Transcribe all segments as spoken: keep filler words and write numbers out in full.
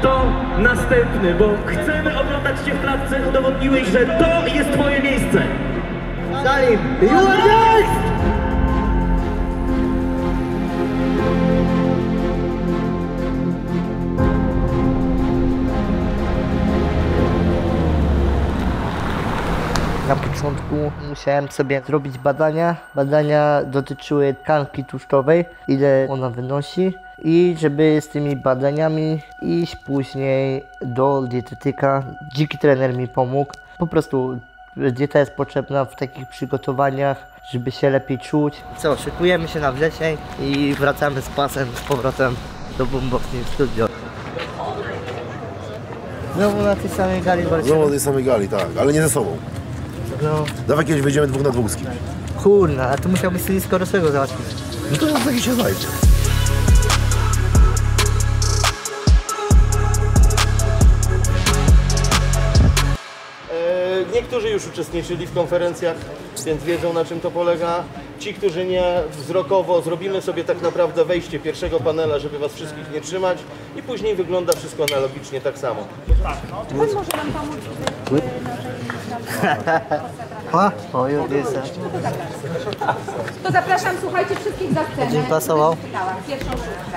to następny, bo chcemy oglądać cię w klatce. Udowodniłeś, że to jest twoje miejsce. Salim, you are next! Na początku musiałem sobie zrobić badania. Badania dotyczyły tkanki tłuszczowej, ile ona wynosi i żeby z tymi badaniami iść później do dietetyka. Dziki trener mi pomógł. Po prostu dieta jest potrzebna w takich przygotowaniach, żeby się lepiej czuć. Co, szykujemy się na wrzesień i wracamy z pasem z powrotem do Boomboxing Studio. Znowu na tej samej gali walczymy. Znowu na tej samej gali, tak, ale nie ze sobą. No. Dawaj kiedyś wyjdziemy dwóch na dwóch z kimś. Kurna, a tu musiałbyś sobie skorosłego załatwić. No to taki się znajdzie. Niektórzy już uczestniczyli w konferencjach, więc wiedzą, na czym to polega. Ci, którzy nie, wzrokowo zrobimy sobie tak naprawdę wejście pierwszego panela, żeby was wszystkich nie trzymać i później wygląda wszystko analogicznie tak samo. Czy pan może nam pomóc? O, o, już jest. To zapraszam, słuchajcie, wszystkich za scenę. Dzień pasował. Pierwszą szóstkę.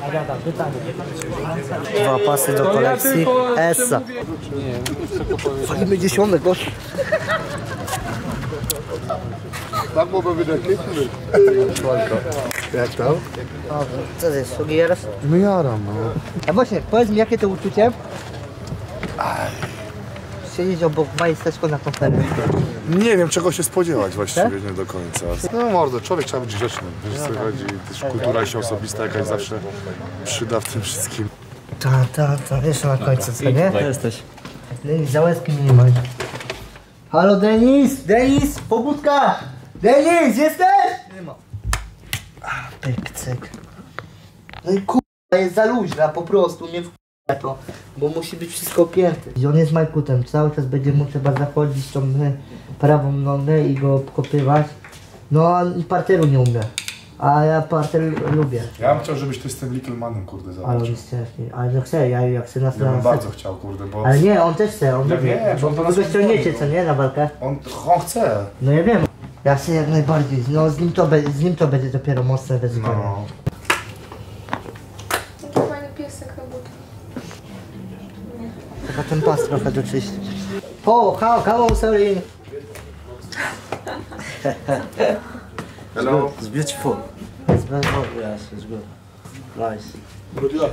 Dwa pasy do kolekcji. Essa. Walimy dziesiątek, gość. Tak mogę wydać. Jak tam? Co to jest, Sugiers? No jaram, no. A właśnie, powiedz mi, jakie to uczucie? Siedzieć obok majsteczko na konferencji. Nie wiem, czego się spodziewać właściwie, nie do końca. No mordo, człowiek trzeba być grzeczny. Wiesz, co chodzi, też kultura się osobista jakaś zawsze przyda w tym wszystkim. Ta, ta, ta, jeszcze na końcu, co nie? Jesteś. Denis Załęcki minimaj. Halo Denis! Denis! Pobudka! Denis, jesteś? Nie ma. Pyk, cyk. No i kurwa, jest za luźna po prostu, nie w to, bo musi być wszystko opięte. I on jest majkutem, cały czas będzie mu trzeba zachodzić tą prawą nogę i go obkopywać. No i parteru nie umie, a ja parter lubię. Ja bym chciał, żebyś ty z tym Little Manem, kurde, Ale zobaczył. on jest ciężki, ale no chcę, ja, ja chcę na Ja stronę. bym bardzo chciał, kurde, bo... Ale nie, on też chce, on Ja lubi. wiem, że on to nas Wy go ściągniecie, pozwoli, co nie, na walkę? On, on chce. No ja wiem. Ja chcę jak najbardziej, no z nim to, be, z nim to będzie dopiero mocne wyzwanie. No. Taki fajny piesek chyba. Tylko ten pas trochę doczyścić. O, how, come on, sorry. Hello. It's beautiful. It's very good, yes, it's good. Nice. Good luck.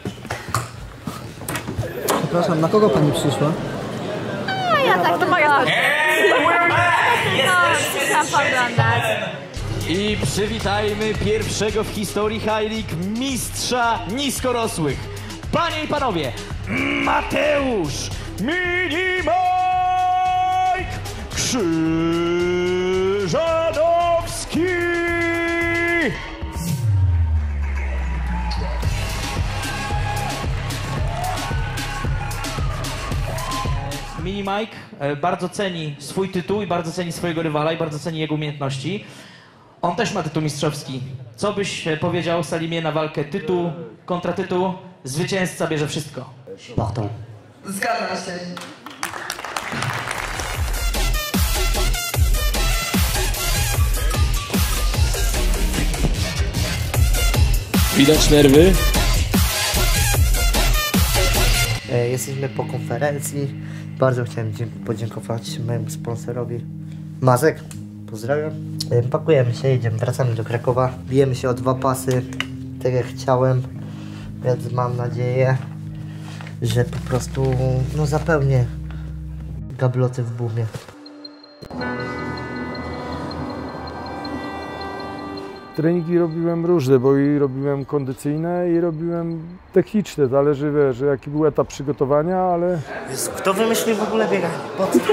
Przepraszam, na kogo pani przyszła? A ja tak, to moja sprawa. No, chciałam poglądać. I przywitajmy pierwszego w historii High League mistrza niskorosłych. Panie i panowie, Mateusz Mini-Mike Krzyżanowski! Mini Mike bardzo ceni swój tytuł i bardzo ceni swojego rywala i bardzo ceni jego umiejętności. On też ma tytuł mistrzowski. Co byś powiedział, Salimie, na walkę tytuł kontra tytuł? Zwycięzca bierze wszystko. Barton. Zgadza się. Widać nerwy. E, jesteśmy po konferencji. Bardzo chciałem podziękować mojemu sponsorowi Mazek. Pozdrawiam. E, pakujemy się, jedziemy, wracamy do Krakowa. Bijemy się o dwa pasy, tak jak chciałem. Więc mam nadzieję, że po prostu no, zapełnię gabloty w boomie. Treningi robiłem różne, bo i robiłem kondycyjne i robiłem techniczne. Zależy, wiesz, jaki był etap przygotowania, ale... Kto wymyślił w ogóle bieganie? Po co?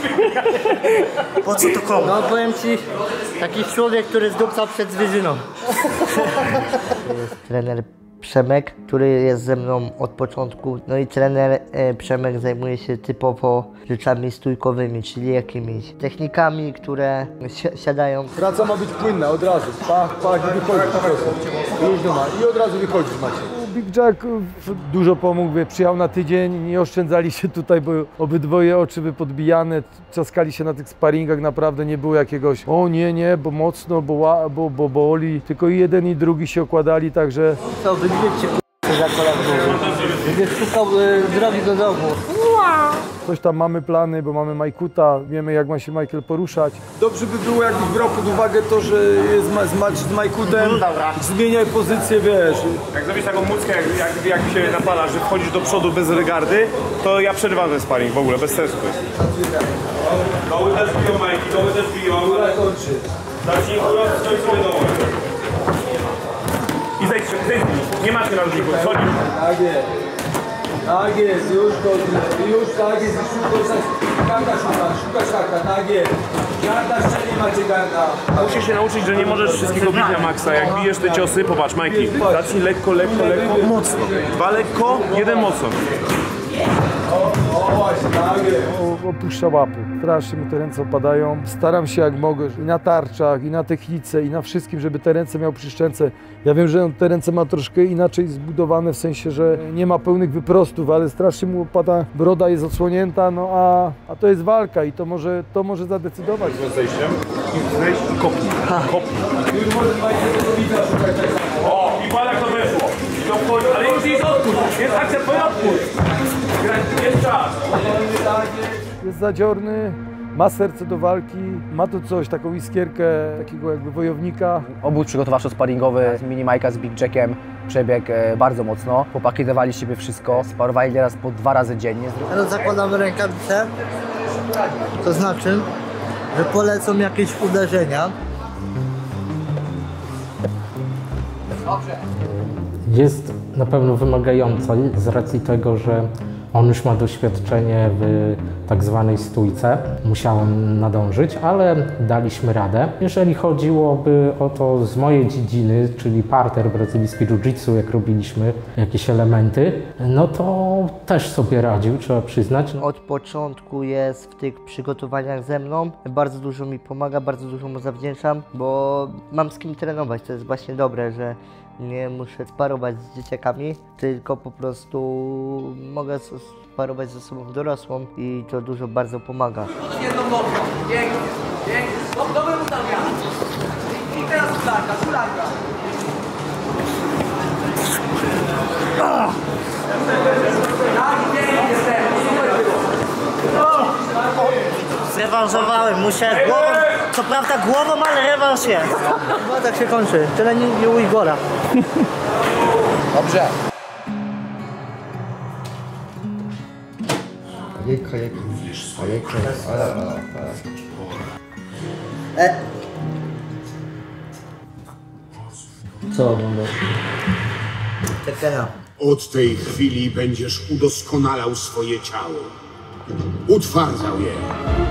Po co to komu? No powiem ci, taki człowiek, który zdupcał przed zwierzyną. Jest trener Przemek, który jest ze mną od początku. No i trener e, Przemek zajmuje się typowo rzeczami stójkowymi, czyli jakimiś technikami, które si siadają. Praca ma być płynna od razu. Pach, pach i wychodzisz po prostu. I już nie ma. I od razu wychodzisz, Macie. Big Jack dużo pomógł, wie, przyjechał na tydzień, nie oszczędzali się tutaj, bo obydwoje oczy wypodbijane, trzaskali się na tych sparingach, naprawdę nie było jakiegoś o nie, nie, bo mocno, bo, ła, bo, bo boli, tylko i jeden i drugi się okładali, także... Co, wygryźcie k***a za kolegą. Będziesz szukał y, drogi do domu. Coś tam mamy plany, bo mamy Majkuta, wiemy jak ma się Michael poruszać. Dobrze by było, jakbyś brał pod uwagę to, że jest ma, z, ma, z Majkutem, zmieniaj pozycję, wiesz. Jak zrobisz taką muckę, jak, jak, jak się napala, że wchodzisz do przodu bez regardy, to ja przerywam ten sparring w ogóle, bez sensu to jest. Goły też biją, Majki, goły też biją. Góra kończy. Zacznij górą, stoi sobie dołem. I zejdź, zejdź, nie masz narożników, schodzisz. Tak jest. Tak jest, już go, już tak jest, szybko, garda szuka, szuka szaka, tak jest. Garda szczelnie macie garda. Musisz się nauczyć, że nie możesz wszystkiego bić na maksa. Jak bijesz te ciosy, popatrz, Majki, zacznij lekko, lekko, lekko, mocno. Dwa lekko, jeden mocno. O właśnie, tak jest. O, opuszcza łapy, strasznie mu te ręce opadają. Staram się jak mogę i na tarczach, i na technice, i na wszystkim, żeby te ręce miał przy szczęce. Ja wiem, że on te ręce ma troszkę inaczej zbudowane, w sensie, że nie ma pełnych wyprostów, ale strasznie mu opada, broda jest odsłonięta, no a, a to jest walka i to może, to może zadecydować. Z zejściem i zejść i kopnij, kopnij. O, i palek to weszło. I to wchodzi, ale już jest odpuść, jest akcja, twoja odpuść. Jest czas. Jest zadziorny, ma serce do walki, ma to coś, taką iskierkę takiego jakby wojownika. Obóz przygotowawczo-sparingowy z Mini Majka z Big Jackiem przebiegł e, bardzo mocno. Chłopaki dawali z siebie wszystko, sparowali teraz po dwa razy dziennie. Teraz zakładamy rękawice, to znaczy, że polecą jakieś uderzenia. Jest na pewno wymagająca z racji tego, że on już ma doświadczenie w tak zwanej stójce. Musiałem nadążyć, ale daliśmy radę. Jeżeli chodziłoby o to z mojej dziedziny, czyli parter, brazylijski jiu-jitsu, jak robiliśmy jakieś elementy, no to też sobie radził, trzeba przyznać. Od początku jest w tych przygotowaniach ze mną. Bardzo dużo mi pomaga, bardzo dużo mu zawdzięczam, bo mam z kim trenować. To jest właśnie dobre, że nie muszę sparować z dzieciakami, tylko po prostu mogę sparować ze osobą dorosłą i to dużo bardzo pomaga. Jedną nogą, pięknie, pięknie, dobre ustawianie. I teraz kulanka, kulanka. Tak, pięknie, super było. Zrewanżowałem, musiałem głową, co prawda głową, ale rewanż jest. No tak się kończy, tyle nie, nie u Igora. Dobrze. Jejka, jejka, jejka, E. Co oglądasz? Tekena. Od tej chwili będziesz udoskonalał swoje ciało. Utwardzał je.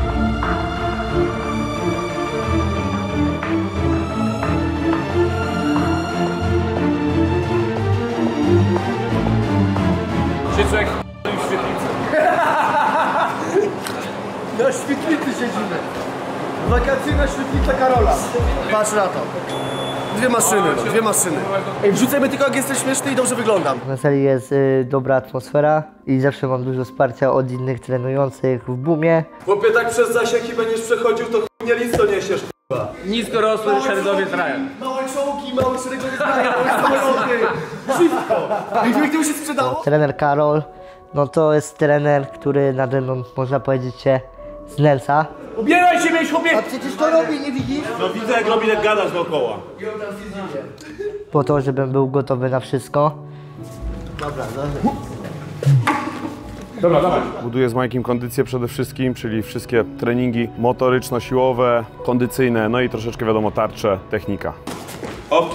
Siedzę jak w świetlicy. Na świetlicy siedzimy. Wakacyjna świetlica Karola. Patrz na to. Dwie maszyny, no, dwie maszyny. Ej, wrzucajmy tylko jak jestem śmieszny i dobrze wyglądam. Na sali jest y, dobra atmosfera i zawsze mam dużo wsparcia od innych trenujących w boomie. Chłopie, tak przez zasieki będziesz przechodził, to nie listo niesiesz, k***a. Nisko rosły szeregowiec Ryan. Małe czołgi, małe szeregowiec Ryan, małe samoloty. Wszystko. Jak to się sprzedało? Trener Karol, no to jest trener, który nade mną, można powiedzieć, się znęca. Ubieraj się, mieć chłopie! A przecież to robi, nie widzisz? No widzę jak robi, jak gadasz dookoła. Po to, żebym był gotowy na wszystko. Dobra, dobra. Dobra, dawaj. Buduję z Majkiem kondycję przede wszystkim, czyli wszystkie treningi motoryczno-siłowe, kondycyjne, no i troszeczkę wiadomo tarcze, technika. Op.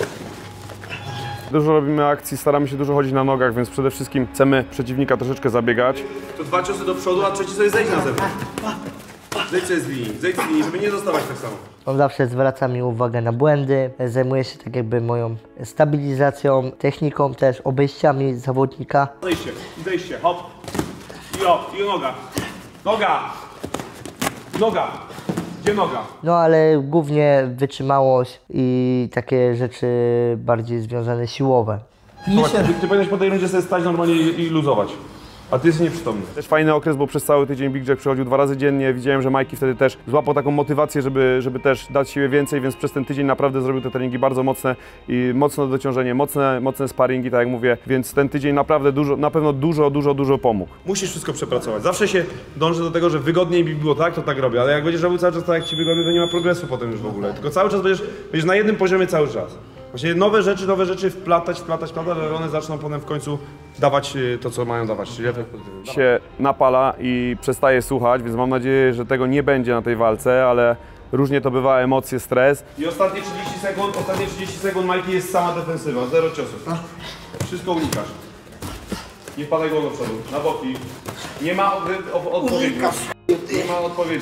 Dużo robimy akcji, staramy się dużo chodzić na nogach, więc przede wszystkim chcemy przeciwnika troszeczkę zabiegać. To dwa ciosy do przodu, a trzeci sobie zejdź na zewnątrz. Zejdź sobie z linii, zejdź z linii, żeby nie zostawać tak samo. On zawsze zwraca mi uwagę na błędy, zajmuje się tak jakby moją stabilizacją, techniką też, obejściami zawodnika. Zejście, zejście, hop. I o, i noga. Noga. Noga. Gdzie noga? No ale głównie wytrzymałość i takie rzeczy bardziej związane siłowe. Zobacz, ty, ty powinieneś po tej rundzie sobie stać normalnie i, i luzować. A ty jesteś nieprzytomny. Też fajny okres, bo przez cały tydzień Big Jack przychodził dwa razy dziennie. Widziałem, że Majki wtedy też złapał taką motywację, żeby, żeby też dać siebie więcej, więc przez ten tydzień naprawdę zrobił te treningi bardzo mocne i mocne dociążenie, mocne, mocne sparingi, tak jak mówię. Więc ten tydzień naprawdę dużo, na pewno dużo, dużo, dużo pomógł. Musisz wszystko przepracować. Zawsze się dążę do tego, że wygodniej mi było tak, to tak robię, ale jak będziesz robił cały czas tak, jak ci wygodnie, to nie ma progresu potem już w ogóle. Tylko cały czas będziesz, będziesz na jednym poziomie cały czas. Właśnie nowe rzeczy, nowe rzeczy wplatać, wplatać, wplatać, ale one zaczną potem w końcu dawać to, co mają dawać, czyli efekt pozytywny. Się napala i przestaje słuchać, więc mam nadzieję, że tego nie będzie na tej walce, ale różnie to bywa, emocje, stres. I ostatnie trzydzieści sekund, ostatnie trzydzieści sekund Majki jest sama defensywa, zero ciosów. Wszystko unikasz. Nie wpadaj głową do przodu, na boki. Nie ma od, od, odpowiedzi. Nie ma odpowiedzi.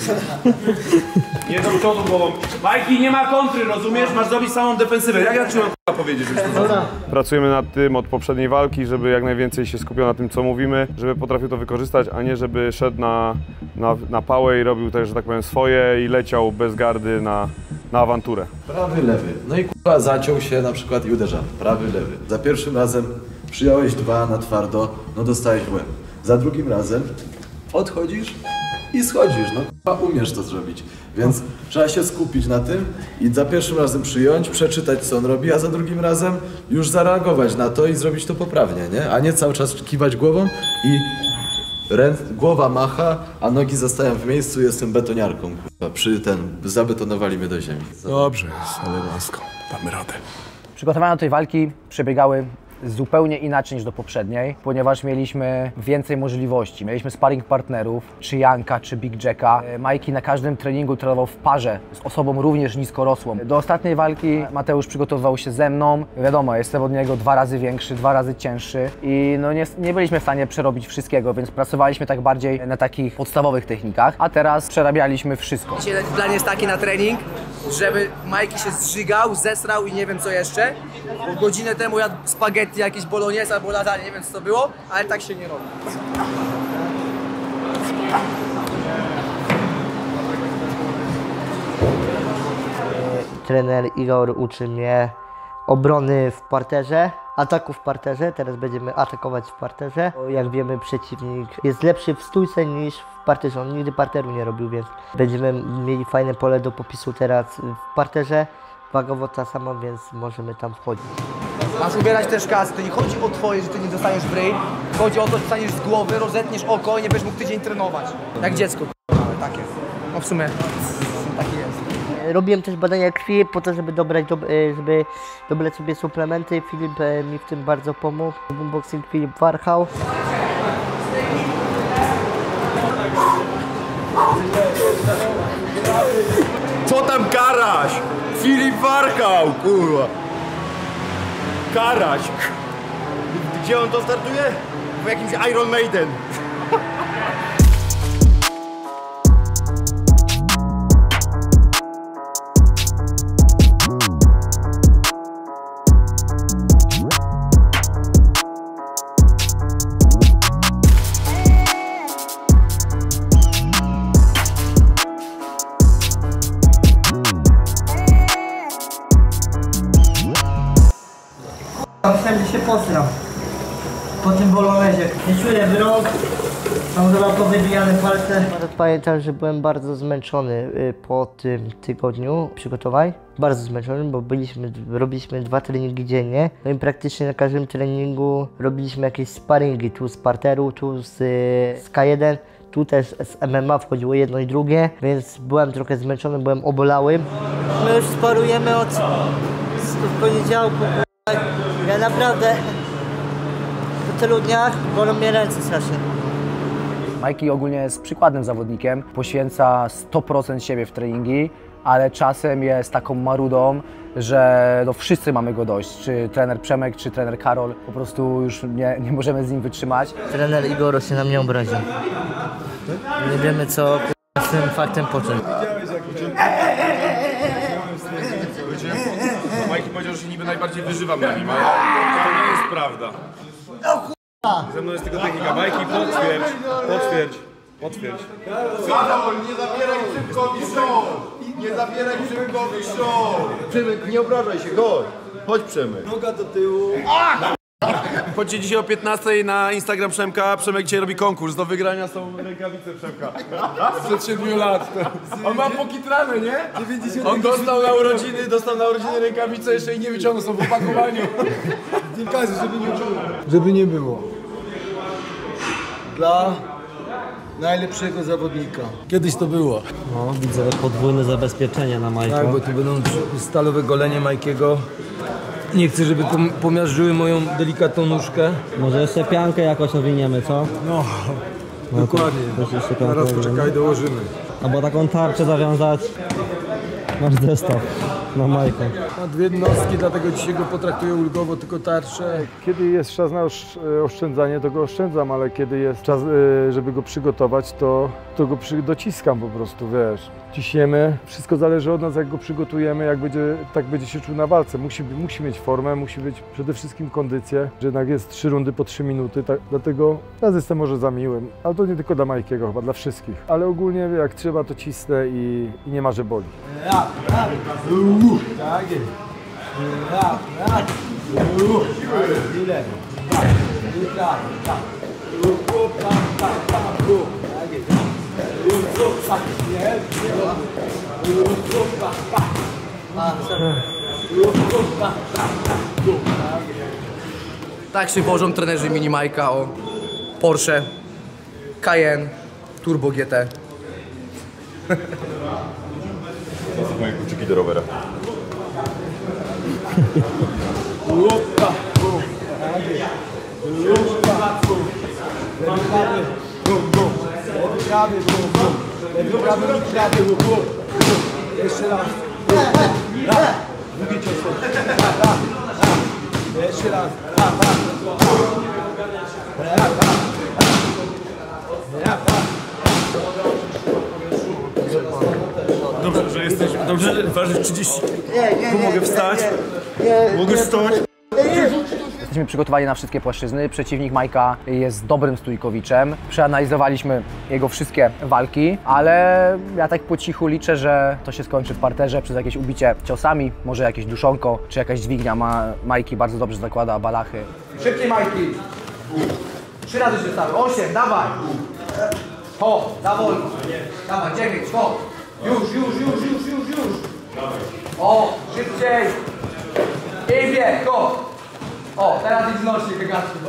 Nie do przodu głową. Majki, nie ma kontry, rozumiesz? Masz zrobić samą defensywę. Jak ja ci mam powiedzieć? Pracujemy nad tym od poprzedniej walki, żeby jak najwięcej się skupiał na tym, co mówimy, żeby potrafił to wykorzystać, a nie żeby szedł na, na, na pałę i robił też, że tak powiem, swoje i leciał bez gardy na, na awanturę. Prawy, lewy. No i kurwa zaciął się na przykład i uderza. Prawy, lewy. Za pierwszym razem przyjąłeś dwa na twardo, no dostałeś w łeb. Za drugim razem odchodzisz i schodzisz, no kurwa umiesz to zrobić. Więc trzeba się skupić na tym i za pierwszym razem przyjąć, przeczytać co on robi, a za drugim razem już zareagować na to i zrobić to poprawnie, nie? A nie cały czas kiwać głową i rę... głowa macha, a nogi zostają w miejscu, jestem betoniarką, kurwa. Przy ten, zabetonowali mnie do ziemi. Dobrze jest, elegancko, damy radę. Przygotowania do tej walki przebiegały zupełnie inaczej niż do poprzedniej, ponieważ mieliśmy więcej możliwości. Mieliśmy sparring partnerów, czy Janka, czy Big Jacka. Majki na każdym treningu trenował w parze z osobą również niskorosłą. Do ostatniej walki Mateusz przygotowywał się ze mną. Wiadomo, jestem od niego dwa razy większy, dwa razy cięższy i no nie, nie byliśmy w stanie przerobić wszystkiego, więc pracowaliśmy tak bardziej na takich podstawowych technikach, a teraz przerabialiśmy wszystko. Dzisiaj plan jest taki na trening, żeby Majki się zżygał, zesrał i nie wiem co jeszcze. Bo godzinę temu jadł spaghetti, jakieś bolognese albo lasagne, nie wiem co to było, ale tak się nie robi. Trener Igor uczy mnie obrony w parterze, ataku w parterze. Teraz będziemy atakować w parterze. Jak wiemy, przeciwnik jest lepszy w stójce niż w parterze. On nigdy parteru nie robił, więc będziemy mieli fajne pole do popisu teraz w parterze. Wagowo ta sama, więc możemy tam wchodzić. Masz ubierać też kasy, to nie chodzi o twoje, że ty nie dostaniesz w ryj. Chodzi o to, że dostaniesz z głowy, rozetniesz oko i nie będziesz mógł tydzień trenować. Jak dziecko, ale takie. No w sumie, taki jest. Robiłem też badania krwi po to, żeby dobrać, do, żeby dobrać sobie suplementy. Filip mi w tym bardzo pomógł. Boomboxing Filip Warchał. Co tam Karaś? Filip Warchał, kurwa. Karaś. Gdzie on to startuje? W jakimś Iron Maiden. Myślałem, że się posram po tym bolonezie. Nie czuję w rąk, mam chyba powybijane palce. Pamiętam, że byłem bardzo zmęczony po tym tygodniu przygotowań. Bardzo zmęczony, bo byliśmy, robiliśmy dwa treningi dziennie. No i praktycznie na każdym treningu robiliśmy jakieś sparingi. Tu z parteru, tu z, z K jeden. Tu też z M M A wchodziło jedno i drugie, więc byłem trochę zmęczony, byłem obolały. My już sparujemy od, od poniedziałku. Ja naprawdę po tylu dniach bolą mnie ręce strasznie. Majki ogólnie jest przykładnym zawodnikiem, poświęca sto procent siebie w treningi, ale czasem jest taką marudą, że no wszyscy mamy go dość, czy trener Przemek, czy trener Karol, po prostu już nie, nie możemy z nim wytrzymać. Trener Igor się na mnie obraził. Nie wiemy co z tym faktem począć. Majki powiedział, że się niby najbardziej wyżywam na nim, ale to nie jest prawda. Ze mną jest tylko technika. Majki, potwierdź, potwierdź, potwierdź. Karol, nie zabieraj Przemkowi show! Nie zabieraj Przemkowi show! Przemek, nie obrażaj się, chodź. Chodź Przemek. Noga do tyłu. Chodźcie dzisiaj o piętnastej na Instagram Przemka. Przemek dzisiaj robi konkurs. Do wygrania są rękawice Przemka. Sprzed siedmiu lat. On ma pokitrane, nie? On dostał na urodziny, dostał na urodziny rękawice, jeszcze i nie wyciągnął, są w opakowaniu. Dziękuję, żeby nie było. Żeby nie było. Dla najlepszego zawodnika. Kiedyś to było. No, widzę podwójne zabezpieczenie na Majka. Tak, bo tu będą stalowe golenie Majkiego. Nie chcę, żeby to pomiażdżyły moją delikatną nóżkę. Może jeszcze piankę jakoś owiniemy, co? No, no dokładnie. Zaraz poczekaj, dołożymy. Albo taką tarczę zawiązać. Masz zestaw na Majka. Ma dwie jednostki, dlatego dzisiaj go potraktuję ulgowo, tylko tarczę. Kiedy jest czas na oszczędzanie, to go oszczędzam, ale kiedy jest czas, żeby go przygotować, to, to go przy, dociskam po prostu, wiesz. Ciśniemy, wszystko zależy od nas, jak go przygotujemy, jak będzie, tak będzie się czuł na walce. Musi, musi mieć formę, musi mieć przede wszystkim kondycję, że jednak jest trzy rundy po trzy minuty, tak, dlatego teraz jestem może za miłym, ale to nie tylko dla Majkiego, chyba dla wszystkich. Ale ogólnie jak trzeba, to cisnę i, i nie ma, że boli. Tak jest. Tak, tak. Ile? Tak, tak. Tak się wożą trenerzy Mini Majka o Porsche Cayenne Turbo G T. To są moje kluczyki do rowera. Jeszcze raz. Drugi cios. Jeszcze raz. Dobrze, że jesteś. Dobrze, że ważysz trzydzieści. Nie, nie, Tu nie, mogę wstać. Nie, nie, Mogę nie, stać. Jesteśmy przygotowani na wszystkie płaszczyzny. Przeciwnik Majka jest dobrym stójkowiczem. Przeanalizowaliśmy jego wszystkie walki, ale ja tak po cichu liczę, że to się skończy w parterze przez jakieś ubicie ciosami, może jakieś duszonko, czy jakaś dźwignia. Ma, Majki bardzo dobrze zakłada balachy. Szybciej Majki. Trzy razy się stały. Osiem, dawaj. Ho, za wolno. Dawaj, dziewięć, ho. Już, już, już, już, już, już. O, szybciej. I bieg, go. O, teraz idź znosi, wygasł.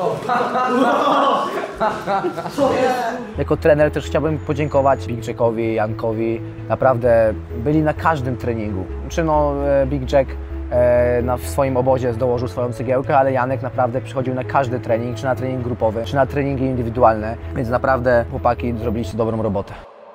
Jako trener też chciałbym podziękować Big Jackowi, Jankowi. Naprawdę byli na każdym treningu. Czy no Big Jack e, na, w swoim obozie dołożył swoją cegiełkę, ale Janek naprawdę przychodził na każdy trening, czy na trening grupowy, czy na treningi indywidualne. Więc naprawdę chłopaki zrobiliście dobrą robotę.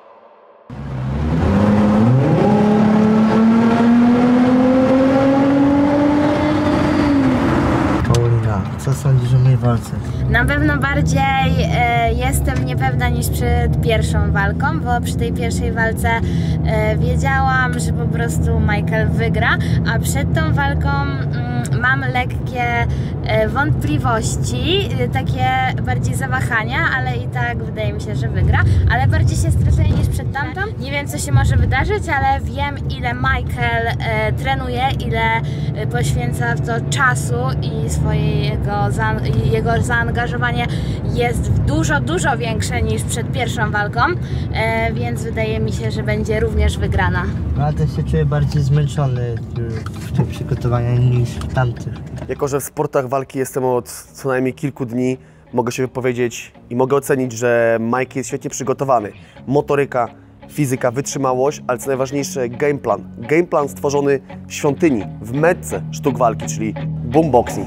Co sądzisz o mojej walce? Na pewno bardziej e, jestem niepewna niż przed pierwszą walką, bo przy tej pierwszej walce e, wiedziałam, że po prostu Michael wygra, a przed tą walką mm, mam lekkie e, wątpliwości, e, takie bardziej zawahania, ale i tak wydaje mi się, że wygra, ale bardziej się stresuję niż przed tamtą. Nie wiem, co się może wydarzyć, ale wiem, ile Michael e, trenuje, ile e, poświęca w to czasu i swojego za, jego zaangażowanie jest dużo, dużo większe niż przed pierwszą walką, e, więc wydaje mi się, że będzie również wygrana. Ale też się czuję bardziej zmęczony w tym przygotowaniu niż w tamtych. Jako że w sportach walki jestem od co najmniej kilku dni, mogę się wypowiedzieć i mogę ocenić, że Mike jest świetnie przygotowany. Motoryka, fizyka, wytrzymałość, ale co najważniejsze gameplan. Gameplan stworzony w świątyni, w metce sztuk walki, czyli boomboxing.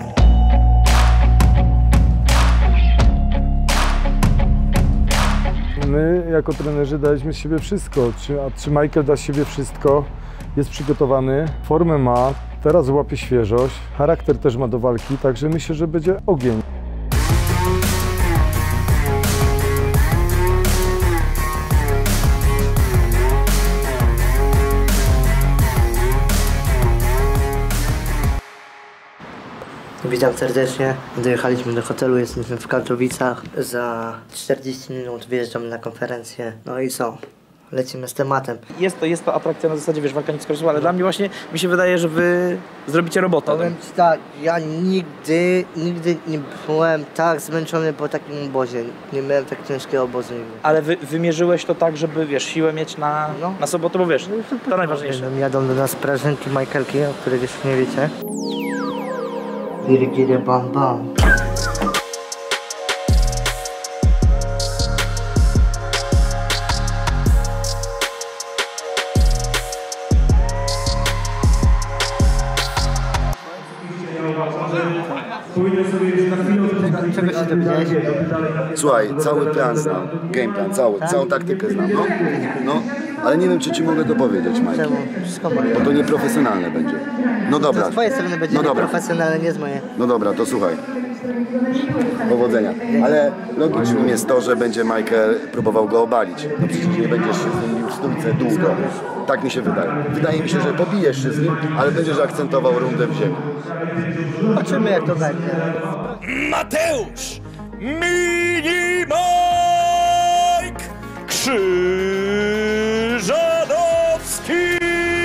My jako trenerzy daliśmy z siebie wszystko, czy, a czy Michael da z siebie wszystko, jest przygotowany, formę ma, teraz łapie świeżość, charakter też ma do walki, także myślę, że będzie ogień. Witam serdecznie. Dojechaliśmy do hotelu, jesteśmy w Katowicach. Za czterdzieści minut wyjeżdżamy na konferencję. No i co? lecimy z tematem. Jest to, jest to atrakcja na zasadzie, wiesz, walka nic kosztuje, ale dla mnie właśnie mi się wydaje, że wy zrobicie robotę. Powiem ci tak, ja nigdy, nigdy nie byłem tak zmęczony po takim obozie. Nie miałem tak ciężkiego obozu nigdy. Ale wy, wymierzyłeś to tak, żeby, wiesz, siłę mieć na, no. na sobotę, bo wiesz, to najważniejsze. Jadą do nas prażynki Michaelki, o których jeszcze nie wiecie. Giri bam bam. Czego się dowiedziałeś? Słuchaj, cały plan znam, game plan, cały, Tak? całą taktykę znam, no, no, ale nie wiem, czy ci mogę to powiedzieć, Mike. Czemu? Wszystko moje. Bo to nieprofesjonalne będzie. No dobra. To z twojej strony będzie no dobra. nieprofesjonalne, nie z mojej. No dobra, to słuchaj. Powodzenia. Ale logicznym jest to, że będzie Michael próbował go obalić. No przecież nie będziesz się z nim bił w stójce długo. Tak mi się wydaje. Wydaje mi się, że pobijesz się z nim, ale będziesz akcentował rundę w ziemi. Zobaczymy, jak to będzie. Mateusz Mini Mike Krzyżanowski.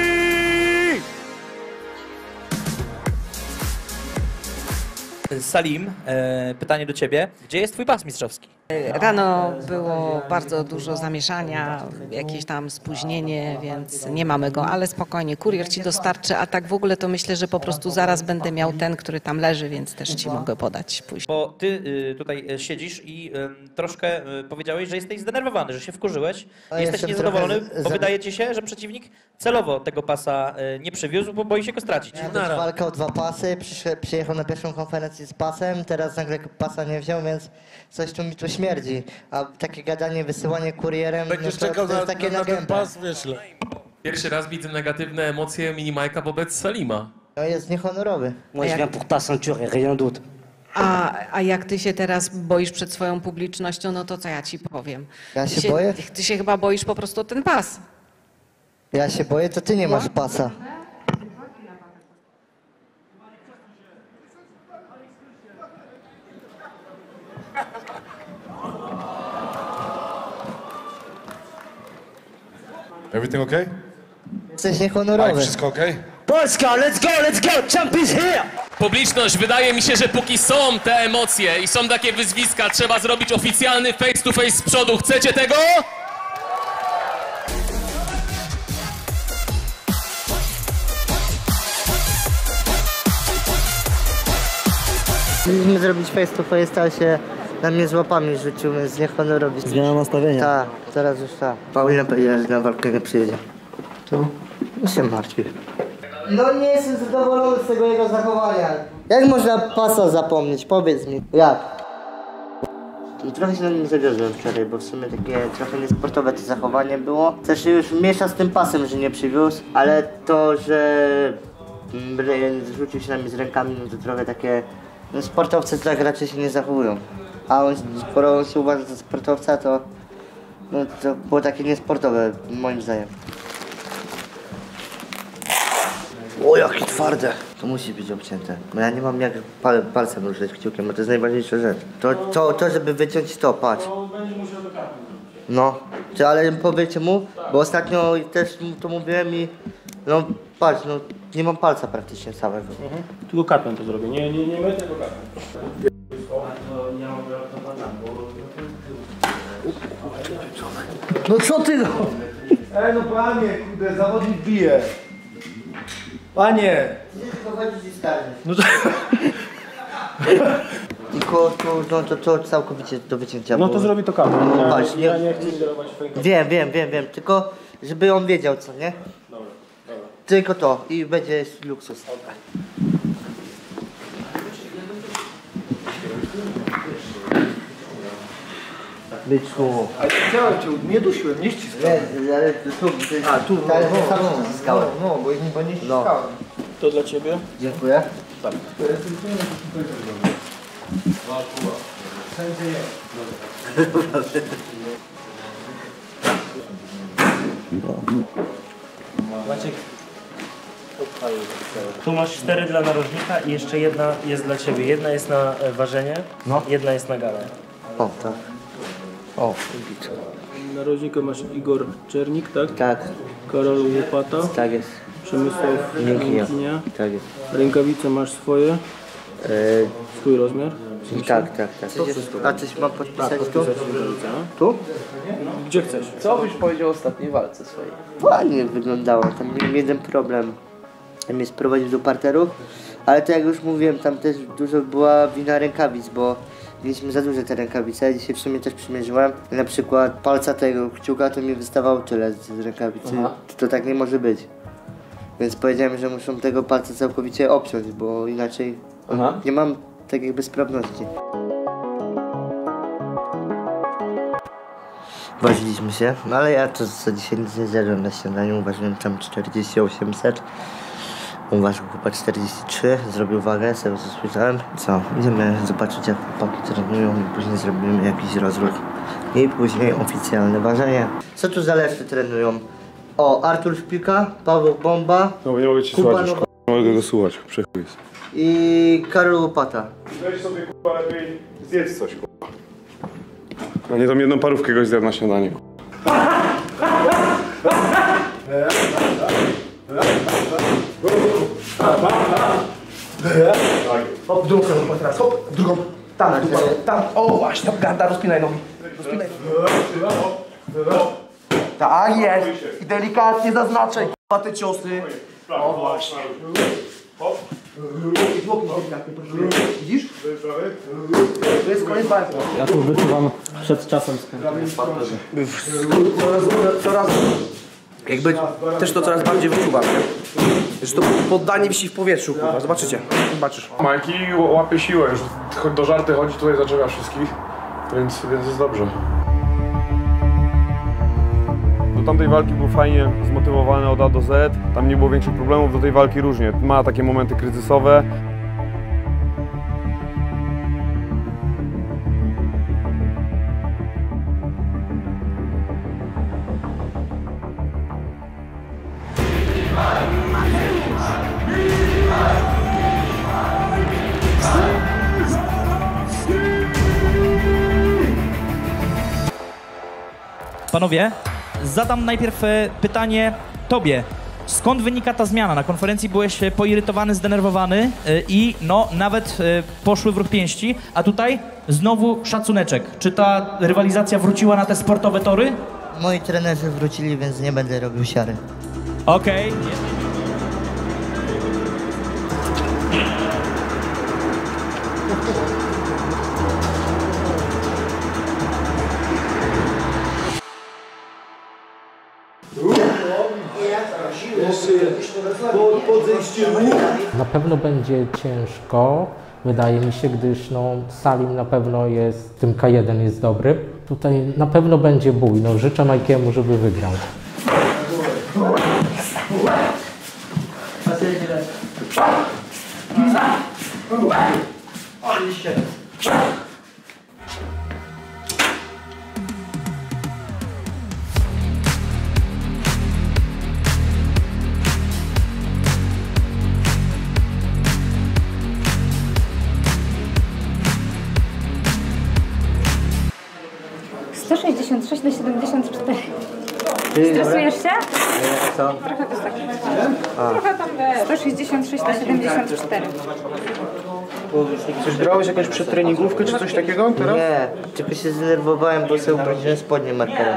Salim, e, pytanie do ciebie. Gdzie jest twój pas mistrzowski? Rano było bardzo dużo zamieszania, jakieś tam spóźnienie, więc nie mamy go, ale spokojnie, kurier ci dostarczy, a tak w ogóle to myślę, że po prostu zaraz będę miał ten, który tam leży, więc też ci mogę podać później. Bo ty y, tutaj y, siedzisz i y, troszkę y, powiedziałeś, że jesteś zdenerwowany, że się wkurzyłeś. No, Jesteś jestem niezadowolony, trochę z- bo za- wydaje ci się, że przeciwnik celowo tego pasa y, nie przywiózł, bo boi się go stracić. Miał być walka o dwa pasy, przyszedł, przyjechał na pierwszą konferencję z pasem, teraz nagle pasa nie wziął, więc coś tu mi tu śmierdzi. A takie gadanie, wysyłanie kurierem, Będziesz no to, czekał to jest na, takie na, na ten nagębe. pas, wyślę. Pierwszy raz widzę negatywne emocje Minimajka wobec Salima. No jest niehonorowy. Moi, je viens pour ta ceinture et rien d'autre. A, a jak ty się teraz boisz przed swoją publicznością, no to co ja ci powiem? Ja się ty boję? Ty się chyba boisz po prostu o ten pas. Ja się boję, to ty nie masz pasa. Everything okay? Jesteś niehonorowy. Mike, wszystko okay? Polska, let's go, let's go, champ is here! Publiczność, wydaje mi się, że póki są te emocje i są takie wyzwiska, trzeba zrobić oficjalny face to face z przodu. Chcecie tego? Mieliśmy zrobić face to face, ale się na mnie z łapami rzucił, więc niehonorowy. Zmiana nastawienia. Tak, teraz już tak. Paulina powiedziała, że na walkę nie przyjedzie. To? No się martwi. No nie jestem zadowolony z tego jego zachowania. Jak można pasa zapomnieć? Powiedz mi. Jak? Trochę się na nim zawiodłem wczoraj, bo w sumie takie trochę niesportowe to zachowanie było. Też się już miesza z tym pasem, że nie przywiózł, ale to, że mm, zrzucił się na mnie z rękami, no to trochę takie... No sportowcy tak raczej się nie zachowują. A on, skoro on się uważa za sportowca, to... No to było takie niesportowe, moim zdaniem. O, jakie twarde! To musi być obcięte. Bo ja nie mam jak pal palcem ruszać kciukiem, bo to jest najważniejsza rzecz. To, to, to żeby wyciąć to, patrz. No, czy, ale powiecie mu, bo ostatnio też mu to mówiłem i... No patrz, no nie mam palca praktycznie całego. Mhm. Tylko kartą to zrobię, nie, nie, nie my, tylko kartą. No co ty no? Ej no panie, kurde, zawodnik bije. Panie! Tylko chodzić i skarżyć. No to... Tylko to, no, to, to całkowicie do wycięcia. No bo- to zrobi to kartą. No, Ja, patrz, nie... ja nie chcę ingerować w twoje Wiem, wiem, wiem, wiem, tylko żeby on wiedział co, nie? Dobra, dobra. Tylko to i będzie luksus. Byczku. Ale chciałem cię, nie dusiłem, nie ściskałem. Nie, ale tu, tu, A, tu, no, ale no, sam no, ściskałem. no, no, bo, bo nie ściskałem. To dla ciebie? Dziękuję. Tak. Wszędzie jest. Maciek. Tu masz cztery dla narożnika i jeszcze jedna jest dla ciebie. Jedna jest na e, ważenie, No. jedna jest na galę. O, tak. O, Narożnika masz Igor Czernik, tak? Tak. Karol Łopata. Tak jest. Przemysław Miękkinia. Miękkinia. Tak jest. Rękawice masz swoje? E... Swój rozmiar? Tak, tak, tak. A coś mam podpisać Tak, tu? podpisać rękawice, no. Tu? Gdzie chcesz? Co byś powiedział o ostatniej walce swojej? Ładnie wyglądało, tam miałem jeden problem. Mnie sprowadził do parteru, ale to jak już mówiłem, tam też dużo była wina rękawic, bo mieliśmy za duże te rękawice. Dzisiaj w sumie też przymierzyłem. Na przykład palca tego kciuka to mi wystawało tyle z rękawicy. Aha. To tak nie może być. Więc powiedziałem, że muszą tego palca całkowicie obciąć, bo inaczej Aha. nie mam tak jakby sprawności. Ważyliśmy się, no ale ja to za dzisiaj nic nie zjadłem na śniadaniu, ważyłem tam czterdzieści osiem osiemset. On ważył chyba czterdzieści trzy, zrobił wagę, sobie co słyszałem. Co, idziemy zobaczyć jak chłopaki trenują i później zrobimy jakiś rozruch. I później oficjalne ważenie. Co tu zależy trenują? O, Artur Szpilka, Paweł Bomba, No nie mogę ci Kuba słuchać już, Nowa- k***a, nie mogę go słuchać, przechuj jest. i Karol Łopata. Weź sobie k***a lepiej zjedz coś k***a. No nie tam jedną parówkę goś zjadł na śniadanie k***a. Hop, drugą stronę teraz, hop, drugą. Tam, tam, tam, o właśnie, tam, da, rozpinaj nogi. Rozpinaj. Tak jest. I delikatnie zaznaczaj, k***a, te ciosy. O właśnie. I zwłoki delikatnie, proszę. Widzisz? To jest koniec walki. Ja tu wyczuwam przed czasem. Coraz, coraz, jakby też to coraz bardziej wyczuwam, nie? Że to poddanie wisi w powietrzu, kurwa, zobaczycie, zobaczysz. Majki łapie siłę, już choć do żarty chodzi, tutaj zaczepia wszystkich, więc, więc jest dobrze. Do tamtej walki był fajnie zmotywowany od A do Z, tam nie było większych problemów, do tej walki różnie. Ma takie momenty kryzysowe. Panowie, zadam najpierw e, pytanie tobie. Skąd wynika ta zmiana? Na konferencji byłeś e, poirytowany, zdenerwowany e, i no nawet e, poszły w ruch pięści, a tutaj znowu szacuneczek. Czy ta rywalizacja wróciła na te sportowe tory? Moi trenerzy wrócili, więc nie będę robił siary. Okej. Na pewno będzie ciężko, wydaje mi się, gdyż no, Salim na pewno jest, tym K jeden jest dobry. Tutaj na pewno będzie bój, no życzę Majkiemu, żeby wygrał. sto sześćdziesiąt sześć do siedemdziesiąt cztery. Stresujesz się? Co? Trochę to jest tak. A. Trochę tam wiesz. sto sześćdziesiąt sześć do siedemdziesiąt cztery. Coś brałeś jakąś przedtreningówkę czy coś takiego teraz? Nie, tylko się zdenerwowałem, bo sobie ubrudziłem spodnie markerem.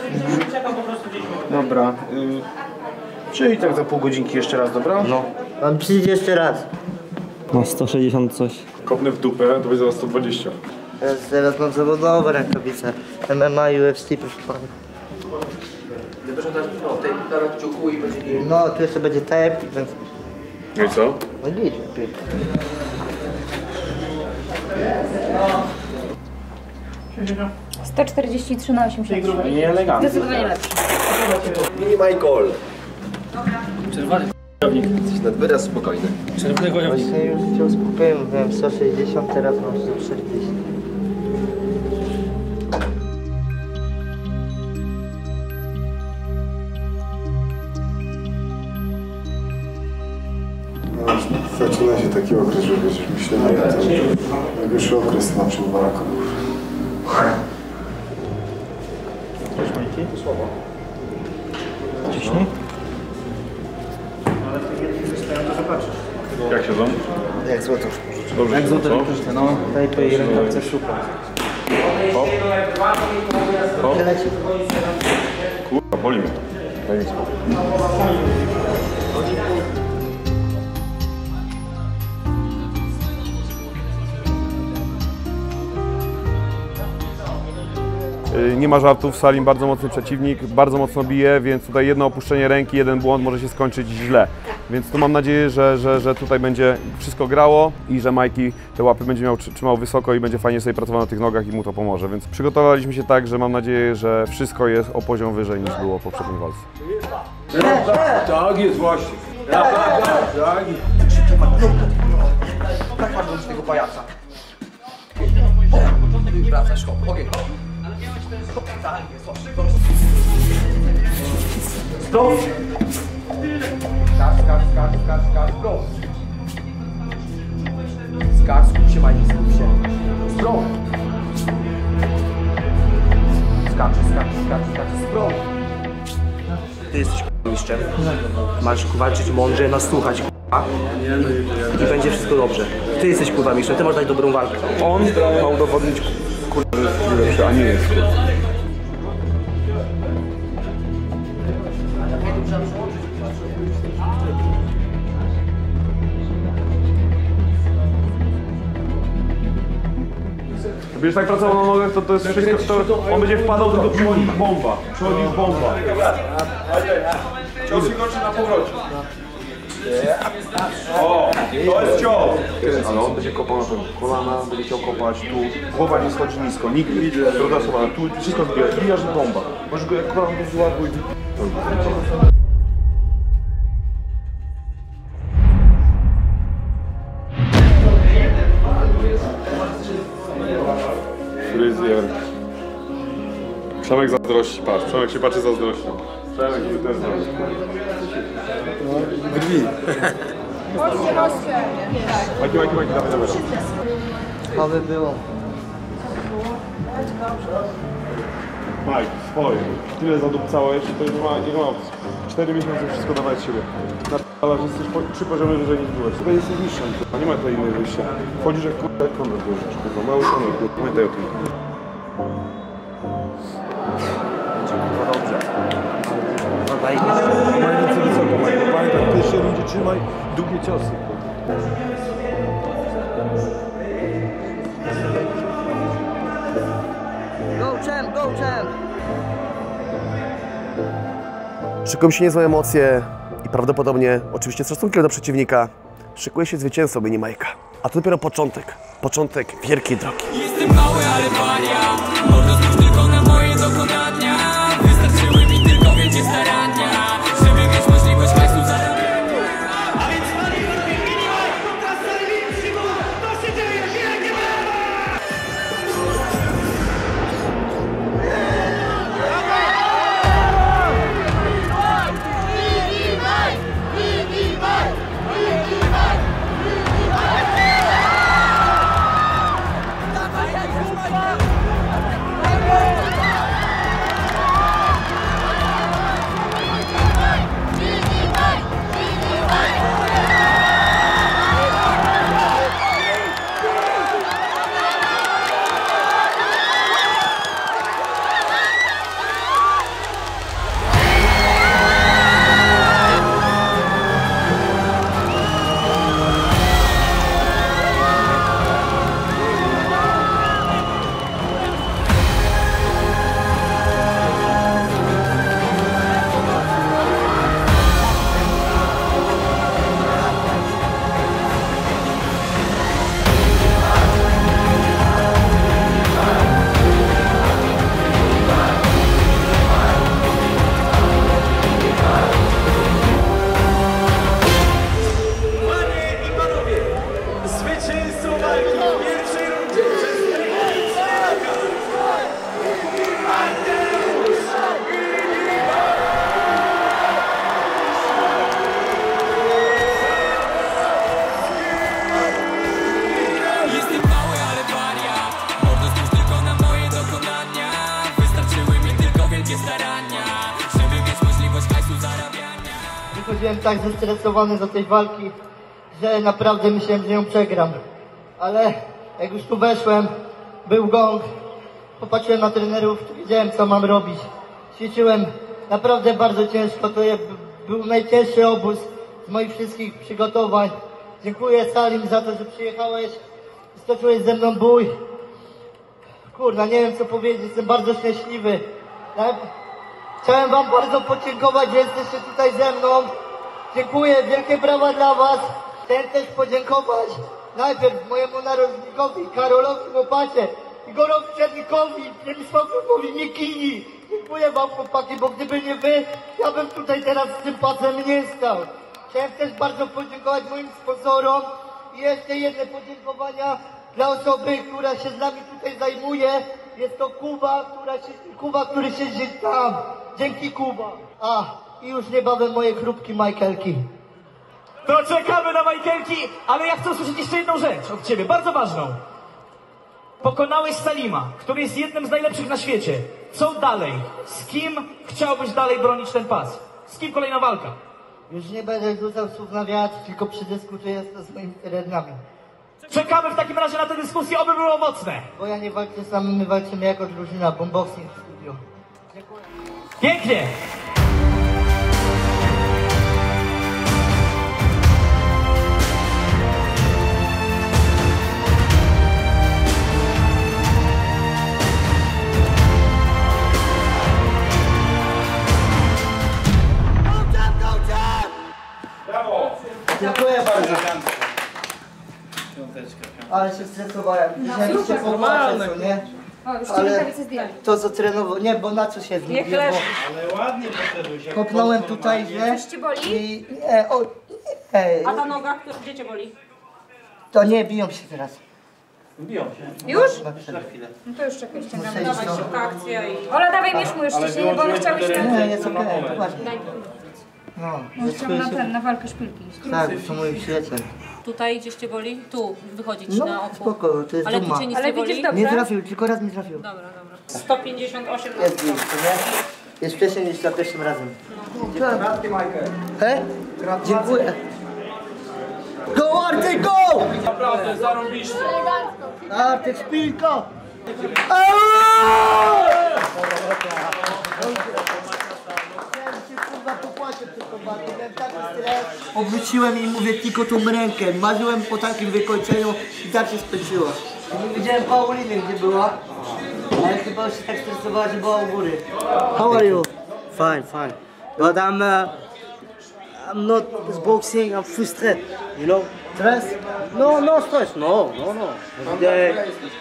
Dobra. Y czyli tak za pół godzinki jeszcze raz, dobra? No. Mam przyjść jeszcze raz. No sto sześćdziesiąt coś. Kopnę w dupę, to będzie za sto dwadzieścia. Teraz, teraz mam zawodowe rękawice. M M A, U F C, proszę pana. Gdybyś teraz o tej na kciuku i będzie... No, tu jeszcze będzie tape, więc... No i co? No nic, lepiej. sto czterdzieści trzy na osiemdziesiąt trzy. Nie elegancko. Zdecydowanie lepszy. Mini Michael. Czerwony Jesteś nad wyraz spokojny. Czerwony Właśnie już się uspokoiłem, miałem sto sześćdziesiąt, teraz mam sto czterdzieści. Zaczyna się taki okres, że wiesz, myślę, że to najgorszy okres na przykład Baraków. Ci? Słabo. Ciśnij. Ale w tej jednej zostają, to zobaczysz. Jak siedzą? Jak złoto. Dobrze. Jak złoto elektryczne, no. Tejpy i rękawce super. Hop. Hop. Leci. Kurwa, boli mnie. Daj mi spokój. Nie ma żartów, Salim bardzo mocny przeciwnik, bardzo mocno bije, więc tutaj jedno opuszczenie ręki, jeden błąd może się skończyć źle. Więc tu mam nadzieję, że, że, że tutaj będzie wszystko grało i że Majki te łapy będzie miał trzymał wysoko i będzie fajnie sobie pracował na tych nogach i mu to pomoże. Więc przygotowaliśmy się tak, że mam nadzieję, że wszystko jest o poziom wyżej niż było w poprzedniej walce. Tak jest właśnie. Tak, tak, tak. Tak masz do tego pajaca. Wracasz, hop, ogień. Stop! Skacz, skacz, skacz, skacz, skacz, stop! Skacz, skup się, Majki, skup się. Stop! Skacz, skacz, skacz, skacz, stop! Ty jesteś k***a mistrzem. Masz walczyć mądrze, nas słuchać k***a. I będzie wszystko dobrze. Ty jesteś k***a mistrzem, ty masz dać dobrą walkę. On ma udowodnić k***a, że jest lepszy, a nie jest. Będziesz tak pracował na nogach, to to jest wszystko, to on będzie wpadał, tylko przychodzi bomba. Przychodzi bomba. Cios się kończy na powrocie. O, to jest cios. Ale on będzie kopał na pewno kolana, będzie chciał kopać tu. Głowa nie schodzi nisko, nigdy. Druga osoba, tu wszystko zbija, zbijasz na bomba. Możesz go jak kolana do złapać i... Fryzjer. Przemek zazdrości, patrz. Przemek się patrzy zazdrością. Przemek się też zazdrości. Brwi. Chodźcie, chodźcie. Majki, Majki, Majki, dawaj, dawaj. Aby było. Majki, swoje. Tyle zadupcałeś, to nie ma, nie ma opcji. Cztery miesiące wszystko dawać z siebie. Ale że jesteś po, trzy poziomy wyżej niż byłeś. Tutaj jesteś mistrzem, kurwa. Nie ma tutaj innej wyjścia. Wchodzisz jak kurwa, jak kondor włożysz, kurwa. Mały honor, kurwa. Pamiętaj o tym. Będzie kurwa dobrze. Daj ręce wysoko, Majko. Pamiętaj, w pierwszej rundzie trzymaj długie ciosy. Go champ, go champ! Szykują się niezłe emocje i prawdopodobnie, oczywiście z szacunkiem do przeciwnika, szykuje się zwycięzcą Mini Majka. A to dopiero początek. Początek wielkiej drogi. Jestem mały, ale pania. Mordo spójrz tylko na moje dokonania. Wystarczyły mi tylko wielkie starania, żeby mieć możliwość hajsu zarabiania. A więc Mini Mike kontra Salim Szymon. To się dzieje, wielkie brawa! Go! podchodziłem tak zestresowany do tej walki, że naprawdę myślałem, że ją przegram. Ale jak już tu weszłem, był gong, popatrzyłem na trenerów, to wiedziałem, co mam robić. Ćwiczyłem naprawdę bardzo ciężko, to je, był najcięższy obóz z moich wszystkich przygotowań. Dziękuję Salim za to, że przyjechałeś i stoczyłeś ze mną bój. Kurwa, nie wiem co powiedzieć, jestem bardzo szczęśliwy. Tak? Chciałem wam bardzo podziękować, że jesteście tutaj ze mną. Dziękuję, wielkie brawa dla was. Chciałem też podziękować najpierw mojemu narożnikowi, Karolowi Łopacie, Igorowi Czernikowi, Przemysławowi Mikini. Dziękuję wam, chłopaki, bo gdyby nie wy, ja bym tutaj teraz z tym pasem nie stał. Chciałem też bardzo podziękować moim sponsorom i jeszcze jedne podziękowania dla osoby, która się z nami tutaj zajmuje. Jest to Kuba, która się, Kuba, który siedzi tam. Dzięki Kuba. A, i już niebawem moje chrupki Michaelki. To czekamy na Michaelki, ale ja chcę usłyszeć jeszcze jedną rzecz od ciebie, bardzo ważną. Pokonałeś Salima, który jest jednym z najlepszych na świecie. Co dalej? Z kim chciałbyś dalej bronić ten pas? Z kim kolejna walka? Już nie będę rzucał słów na wiatr, tylko przedyskutuję to z moimi terenami. Czekamy w takim razie na tę dyskusję, oby było mocne. Bo ja nie walczę sam, my walczymy jako drużyna, Boomboxing w studiu. Pięknie! Dziękuję bardzo. Ale się stresowałem. Myślałem, że normalne, nie? O, już Ale rękawice zdjęli. to co trenował, nie, bo na co się Niech zmieniło? leży. Ale ładnie poszedłeś. jak Kopnąłem poszedł tutaj, normalnie. że... Coś ci boli? I, nie, o, nie, A ta noga, która gdzie cię boli? to nie, biją się teraz. Biją się. Już? Na chwilę. No to już czekaj, ściągamy. Muszę iść, Dawaj, no. szybka akcja i... Ola, dawaj, mierz mu już Ale wcześniej, bo on chciał iść wyłączyłem na... Nie, jest okej, okay, poważnie. Daj. No, No, chciałam na ten, na walkę szpilki. tak, to mój przyjaciel. Tutaj gdzieś cię boli? Tu wychodzi ci No, na oku. spoko, to jest Ale duma. tu cię nic Ale nie boli? widzisz dobrze? Nie trafił, tylko raz mi trafił. Dobra, dobra. sto pięćdziesiąt osiem na Jest sto. blisko, nie? Jest wcześniej niż za pierwszym razem. Kratki, Michael. He? Dziękuję. Go Artek, go! Naprawdę, zarąbiście. Artek, szpilko! Obróciłem i mówię tylko tą rękę. Marzyłem po takim wykończeniu i tak się skończyło. Nie widziałem Pauliny, gdzie była, ale chyba się tak stresowała, że była u góry. How are you? Fine, fine. But I'm, uh, I'm not boxing, I'm frustrated, you know? Stress? No, no stress, no, no, no. The...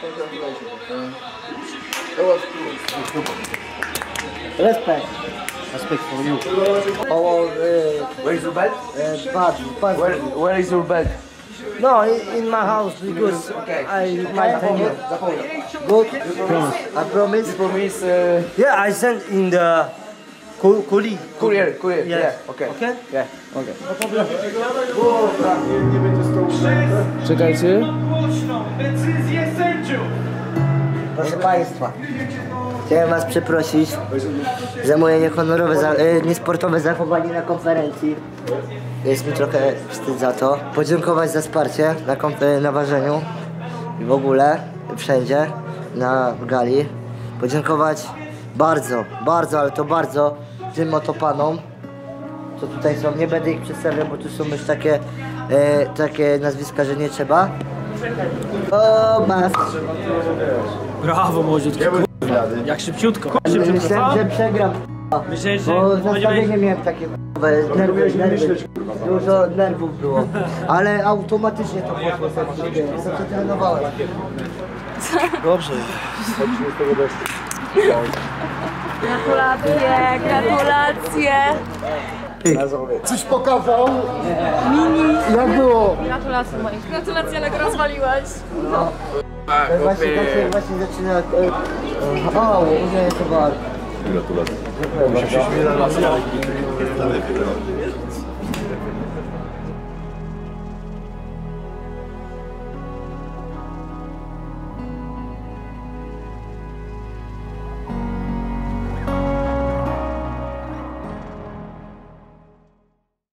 Respect. Respect for you. Oh, uh, Where is your belt? uh, bad, bad. Where, where is your belt? No, in, in my house because Okay. I my Zapomnę, opinion. zapomnę. Good. I promise. You promise... Uh, Yeah, I sent in the co- colleague. courier, courier, Yes. yeah, okay. Okay? Yeah, okay. No problem. Czekajcie. Głośną decyzję sędziów. Proszę Państwa, chciałem Was przeprosić za moje niehonorowe, za, e, niesportowe zachowanie na konferencji. Jest mi trochę wstyd za to. Podziękować za wsparcie na, konfer- na ważeniu i w ogóle wszędzie na gali. Podziękować bardzo, bardzo, ale to bardzo tym oto panom, co tutaj są. Nie będę ich przedstawiał, bo tu są już takie, e, takie nazwiska, że nie trzeba. O, mas. Brawo, młodziutko. Jak szybciutko. Myślałem, że przegram, Myślałeś, że bo będzie nastawienie miałem takie nerwy, nerwy, dużo nerwów było, ale automatycznie to poszło, to co trenowałem. Dobrze. Gratulacje, gratulacje. Coś pokazał? Mini. Jak było? Gratulacje moje. Gratulacje, ale go rozwaliłeś. No. Właśnie tak się właśnie zaczyna... e, O, nie, to walka. Gratulacje. Dziękuję bardzo.